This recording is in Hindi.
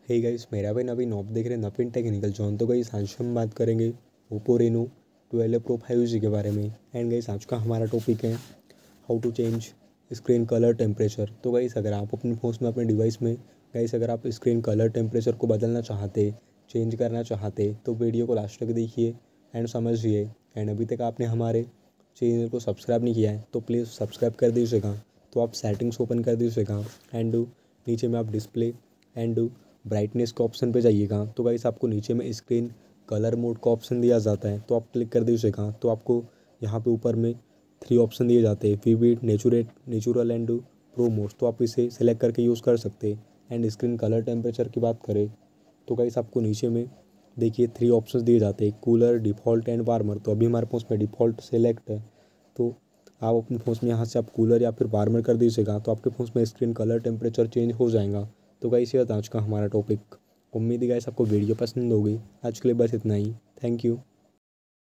हे गाइस, मेरा भाई नवीन आप देख रहे हैं नवीन टेक्निकल जोन। तो गाइस आज हम बात करेंगे ओप्पो रेनो 12 प्रो 5G के बारे में। एंड गाइस आज का हमारा टॉपिक है how to change screen colour temperature. तो गाइस अगर आप अपने फ़ोन में अपने डिवाइस में गाइस अगर आप स्क्रीन कलर टेम्परेचर को बदलना चाहते, चेंज करना चाहते तो वीडियो को लास्ट तक देखिए एंड समझिए। एंड अभी तक आपने हमारे चैनल को सब्सक्राइब नहीं किया है तो प्लीज़ सब्सक्राइब कर दीजिएगा। तो आप सेटिंग्स ओपन कर दीजिएगा एंड नीचे में आप डिस्प्ले एंड ब्राइटनेस के ऑप्शन पे जाइएगा। तो गाइस आपको नीचे में स्क्रीन कलर मोड का ऑप्शन दिया जाता है, तो आप क्लिक कर दीजिएगा। तो आपको यहाँ पे ऊपर में 3 ऑप्शन दिए जाते हैं, vivid, natural and pro mode. तो आप इसे सेलेक्ट करके यूज़ कर सकते हैं। एंड स्क्रीन कलर टेम्परेचर की बात करें तो गाइस आपको नीचे में देखिए 3 ऑप्शन दिए जाते हैं, कूलर, डिफ़ॉल्ट एंड वार्मर। तो अभी हमारे पास में डिफ़ॉल्ट सेलेक्ट है, तो आप अपने फ़ोन में यहाँ से आप कूलर या फिर वार्मर कर दीजिएगा। तो आपके फ़ोन में स्क्रीन कलर टेम्परेचर चेंज हो जाएगा। तो गाइस ये था आज का हमारा टॉपिक। उम्मीद है गाइस आपको वीडियो पसंद होगी। आज के लिए बस इतना ही। Thank you.